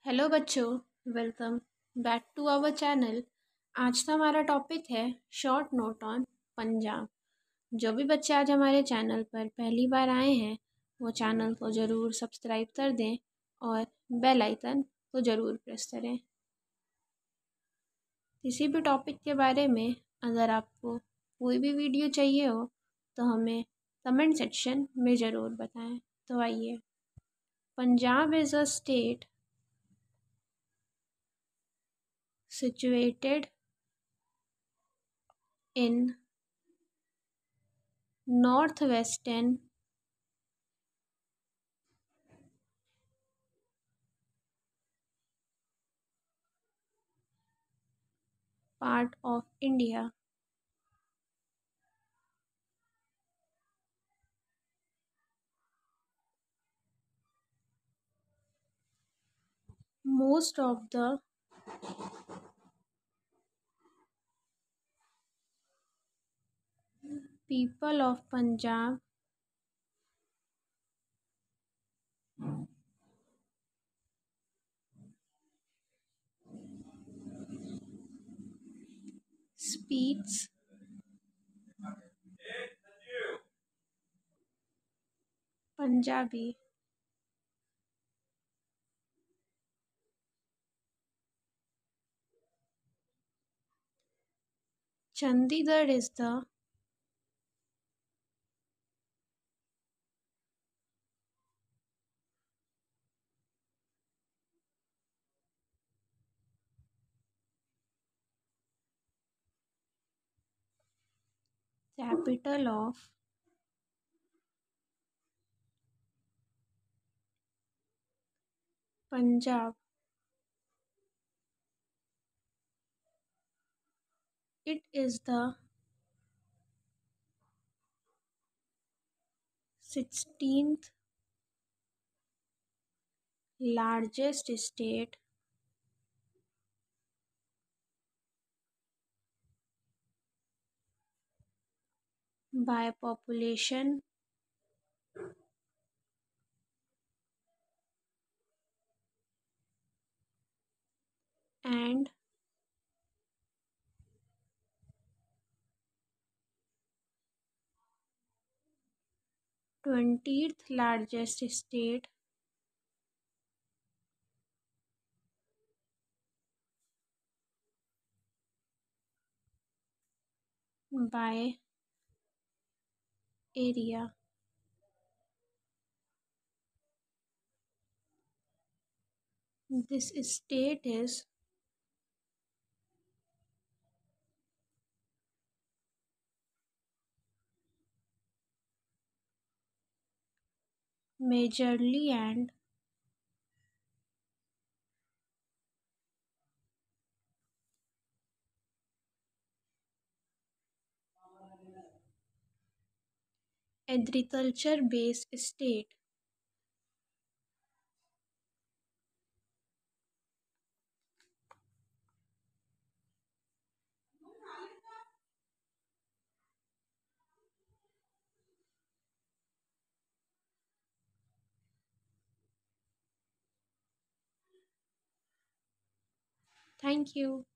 Hello बच्चों, welcome back to our channel. आज का हमारा टॉपिक है शॉर्ट नोट ऑन पंजाब। जो भी बच्चे आज हमारे चैनल पर पहली बार आए हैं वो चैनल को ज़रूर सब्सक्राइब कर दें और बेल आइकन को ज़रूर प्रेस करें। किसी भी टॉपिक के बारे में अगर आपको कोई भी वीडियो चाहिए हो तो हमें कमेंट सेक्शन में ज़रूर बताएं। तो आइए, Punjab is a state situated in northwestern part of India. Most of the people of Punjab speaks Punjabi. Chandigarh is the capital of Punjab. It is the 16th largest state by population and 20th largest state by area. This state is majorly and agriculture based state. Thank you.